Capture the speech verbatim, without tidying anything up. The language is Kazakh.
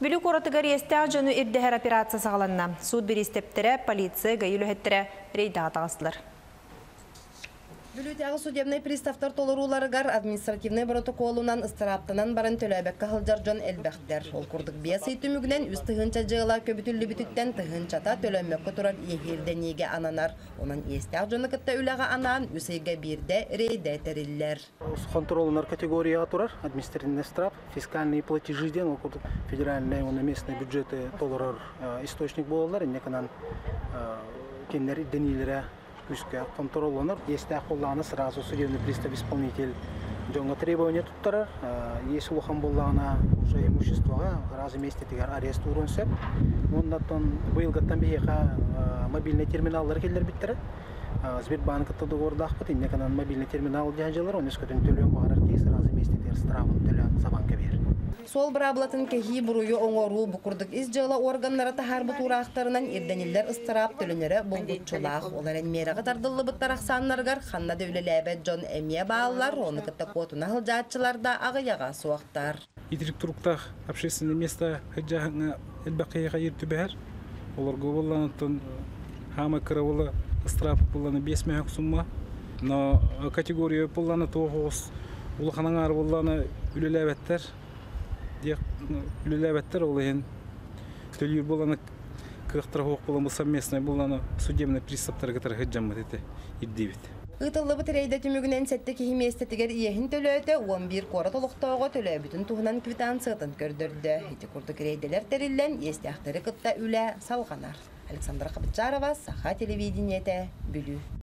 Бүлі қоротығар естіғ жөні ирдігер операция сағаланна. Суд бір істептірі, полиция, ғайылы өттірі рейді атағасылар. Бүлүтәгы судебный приставтар толыруларыгар административный протоколунан ыстыраптанан барын төлөбекке хылжар жон элбәхтер. Ол курдук биясы түмүгүнен үз тыгынча жыгыла көбүтүллү бүтүттен тыгынчата төлөмөккө турар иехирдениге ананар. Онан эстәг жоны кытта үләгә анан үсейге бирде рейде териллер. Контролунар категория турар административный штраф, фискальные платежи ден, ол курдук федеральный, оны местный бюджеты толырар источник болалар, неканан кеннери денилере күшке контролланыр. Если қолланы сразу судебный пристав исполнитель jonga требования туттарар. Если улахан боллағына уже имуществоға разы месте тегер арест урынсып. Оннаттан бұйылғаттан бейеға мобильный терминалдар келдер біттірі. Сбербанкта договорда ақпыт, иннеканан мобильный терминал жайжалар, он ескөтін төлен бағарар кейс, разы месте тегер стравын төлен забанка бер. Сол браблатын кехи буруyu оңору букурдук из жыла органнары тахар бутурақтарынан ирденилер ыстырап төлөнері болбутчулақ. Оларын мераға тардылы бұттар ақсанларғар қанна дөйлеләбет Джон Эмия бағалар, оны кітті қотына хылжатчыларда ағыяға суақтар. Итрик туруктах общественное место хаджахына элбақияға ертүбәр. Олар ғоланытын хама кыравылы ыстырап бұланы бес мәк сумма. Но категория бұланы тоғыз улаханаңар бұланы үлеләбеттер. Үлеләбәттер олайын төлер боланы кықтыр хоқ боланы совместный боланы судебный пристаптар кітар ғыджаммат еті ирдебет. Ұтылы бұтырейді түмігінен сәтті кехиме естетігер иехін төлөті он бір қора толықтауға төлі бүтін туғынан квитанциятын көрдірді. Еті күрді рейделер тәрілен естіяқтары қытта үлі салғанар. Александра Қабытжарова, Саха телевидениеті, Бүлі.